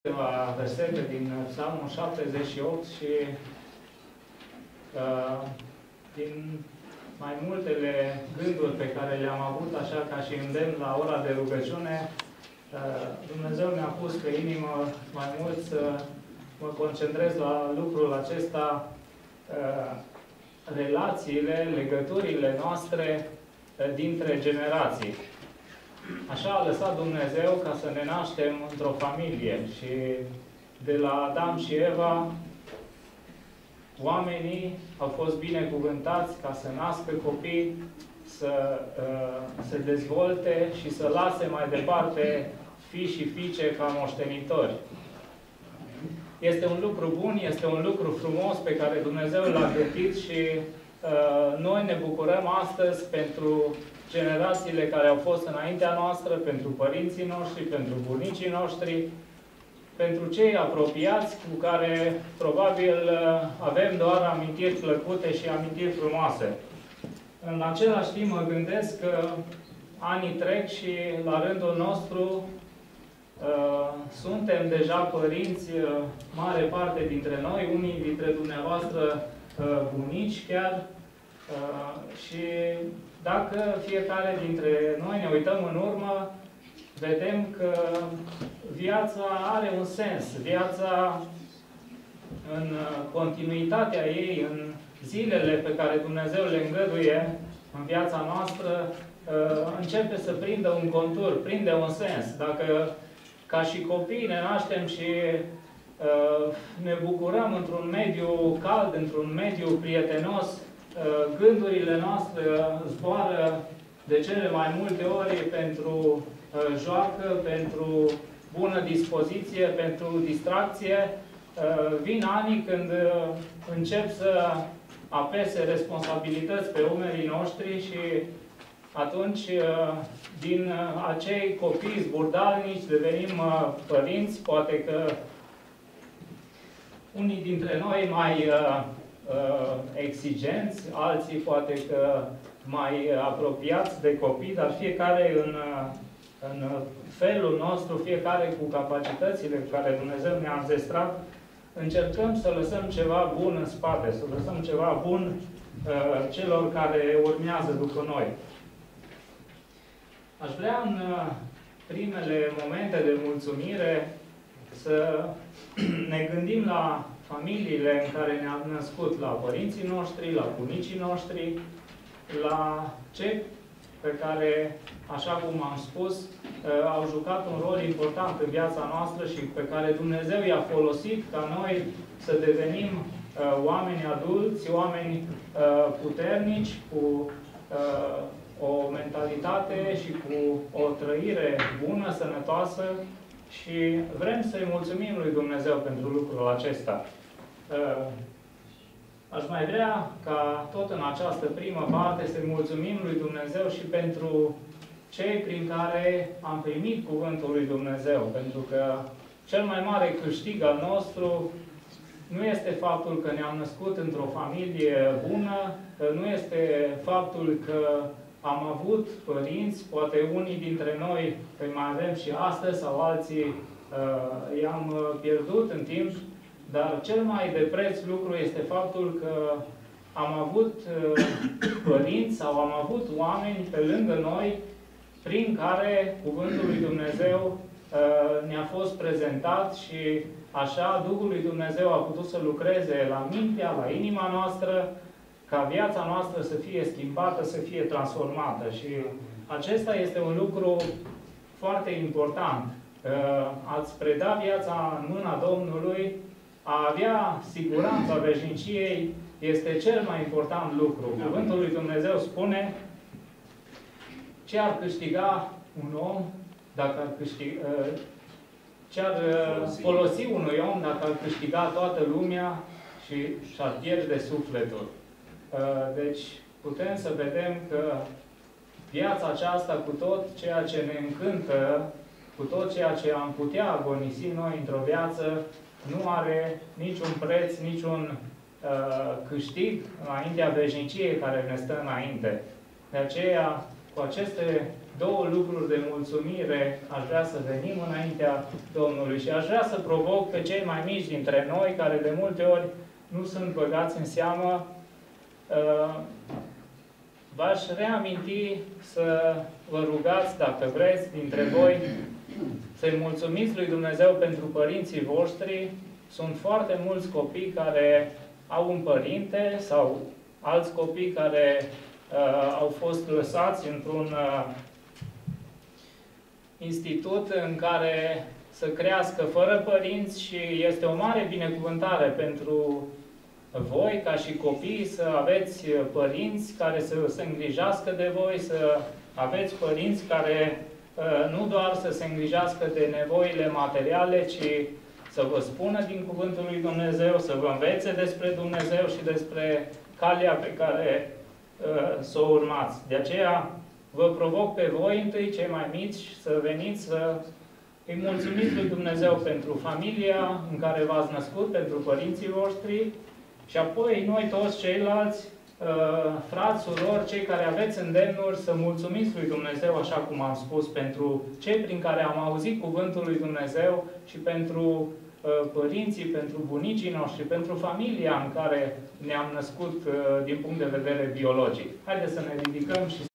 câteva versete din Psalmul 78 și din mai multele gânduri pe care le-am avut, așa ca și îndemn la ora de rugăciune, Dumnezeu mi-a pus pe inimă mai mult să mă concentrez la lucrul acesta, relațiile, legăturile noastre dintre generații. Așa a lăsat Dumnezeu ca să ne naștem într-o familie și de la Adam și Eva, oamenii au fost binecuvântați ca să nască copii, să se dezvolte și să lase mai departe fii și fiice ca moștenitori. Este un lucru bun, este un lucru frumos pe care Dumnezeu l-a gândit și noi ne bucurăm astăzi pentru generațiile care au fost înaintea noastră, pentru părinții noștri, pentru bunicii noștri, pentru cei apropiați cu care probabil avem doar amintiri plăcute și amintiri frumoase. În același timp mă gândesc că anii trec și la rândul nostru suntem deja părinți, mare parte dintre noi, unii dintre dumneavoastră bunici chiar, și dacă fiecare dintre noi ne uităm în urmă, vedem că viața are un sens. Viața, în continuitatea ei, în zilele pe care Dumnezeu le îngăduie în viața noastră, începe să prindă un contur, prinde un sens. Dacă ca și copii ne naștem și ne bucurăm într-un mediu cald, într-un mediu prietenos, gândurile noastre zboară de cele mai multe ori pentru joacă, pentru bună dispoziție, pentru distracție. Vin anii când încep să apese responsabilități pe umerii noștri și atunci din acei copii zburdalnici devenim părinți. Poate că unii dintre noi mai exigenți, alții poate că mai apropiați de copii, dar fiecare în felul nostru, fiecare cu capacitățile cu care Dumnezeu ne-a înzestrat, încercăm să lăsăm ceva bun în spate, să lăsăm ceva bun celor care urmează după noi. Aș vrea în primele momente de mulțumire să ne gândim la familiile în care ne-am născut, la părinții noștri, la bunicii noștri, la cei pe care, așa cum am spus, au jucat un rol important în viața noastră și pe care Dumnezeu i-a folosit ca noi să devenim oameni adulți, oameni puternici, cu o mentalitate și cu o trăire bună, sănătoasă, și vrem să-i mulțumim lui Dumnezeu pentru lucrul acesta. Aș mai vrea ca tot în această primă parte să mulțumim lui Dumnezeu și pentru cei prin care am primit cuvântul lui Dumnezeu. Pentru că cel mai mare câștig al nostru nu este faptul că ne-am născut într-o familie bună, nu este faptul că am avut părinți, poate unii dintre noi îi mai avem și astăzi, sau alții i-am pierdut în timp, dar cel mai de preț lucru este faptul că am avut părinți sau am avut oameni pe lângă noi prin care cuvântul lui Dumnezeu ne-a fost prezentat și așa Duhul lui Dumnezeu a putut să lucreze la mintea, la inima noastră, ca viața noastră să fie schimbată, să fie transformată. Și acesta este un lucru foarte important. Ați preda viața în mâna Domnului, a avea siguranța veșniciei, este cel mai important lucru. Cuvântul lui Dumnezeu spune ce ar câștiga un om dacă ar câștiga, ce ar folosi unui om dacă ar câștiga toată lumea și și-ar pierde sufletul. Deci putem să vedem că viața aceasta, cu tot ceea ce ne încântă, cu tot ceea ce am putea agonisi noi într-o viață, nu are niciun preț, niciun câștig înaintea veșniciei care ne stă înainte. De aceea, cu aceste două lucruri de mulțumire aș vrea să venim înaintea Domnului și aș vrea să provoc pe cei mai mici dintre noi, care de multe ori nu sunt băgați în seamă. V-aș reaminti să vă rugați, dacă vreți, dintre voi, să-i mulțumiți lui Dumnezeu pentru părinții voștri. Sunt foarte mulți copii care au un părinte sau alți copii care au fost lăsați într-un institut în care să crească fără părinți și este o mare binecuvântare pentru voi, ca și copii, să aveți părinți care să se îngrijească de voi, să aveți părinți care nu doar să se îngrijească de nevoile materiale, ci să vă spună din Cuvântul lui Dumnezeu, să vă învețe despre Dumnezeu și despre calea pe care să o urmați. De aceea vă provoc pe voi întâi, cei mai mici, să veniți să îi mulțumiți lui Dumnezeu pentru familia în care v-ați născut, pentru părinții voștri și apoi noi toți ceilalți, frați, surori, cei care aveți îndemnuri, să mulțumiți lui Dumnezeu, așa cum am spus, pentru cei prin care am auzit Cuvântul lui Dumnezeu și pentru părinții, pentru bunicii noștri, pentru familia în care ne-am născut din punct de vedere biologic. Haideți să ne ridicăm și